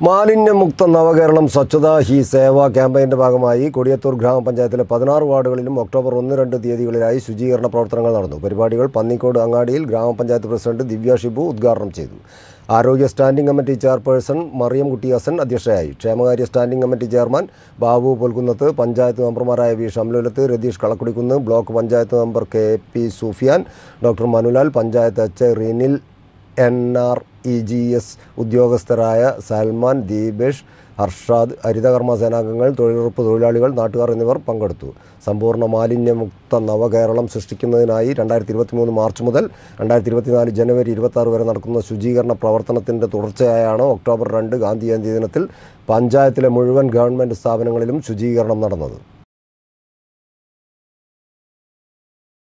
മാലിന്യമുക്ത നവകേരളം സ്വച്ഛതാ ഹി സേവ ക്യാമ്പയിൻ്റെ ഭാഗമായി കൊടിയത്തൂർ ഗ്രാമപഞ്ചായത്തിലെ 16 വാർഡുകളിലും ഒക്ടോബർ 1-2 തീയതികളിലായി ശുചീകരണ പ്രവർത്തനങ്ങൾ നടന്നു. പരിപാടികൾ പന്നിക്കോട് അങ്ങാടിയിൽ ഗ്രാമപഞ്ചായത്ത് പ്രസിഡന്റ് ദിവ്യ ഷിബു ഉദ്ഘാടനം ചെയ്തു. ആരോഗ്യ standing committee chairperson Mariyam Kuttiyasan അധ്യക്ഷയായി. ക്ഷേമകാര്യ standing committee chairman Babu Polkunnath, panchayat മെമ്പർമാരായ V Shamlulath, Ratheesh Kalakkudikkunnu, block panchayat member K P. Sufiyan, doctor Manulal, panchayat H Reenil, NREGS ഉദ്യോഗസ്ഥരായ സൽമാൻ, ദീപേഷ്, അർഷാദ്, ഹരിതകർമ്മ സേനാംഗങ്ങൾ, തൊഴിലുറപ്പ് തൊഴിലാളികൾ, നാട്ടുകാർ എന്നിവർ പങ്കെടുത്തു. സമ്പൂർണ്ണ മാലിന്യമുക്ത നവകേരളം സൃഷ്ടിക്കുന്നതിനായി 2023 മാർച്ച് മുതൽ 2024 ജനുവരി 26 വരെ നടക്കുന്ന ശുചീകരണ പ്രവർത്തനത്തിൻ്റെ തുടർച്ചയായാണ് ഒക്ടോബർ 2 ഗാന്ധി ജയന്തി ദിനത്തിൽ പഞ്ചായത്തിലെ മുഴുവൻ ഗവൺമെൻറ് സ്ഥാപനങ്ങളിലും ശുചീകരണം നടന്നത്.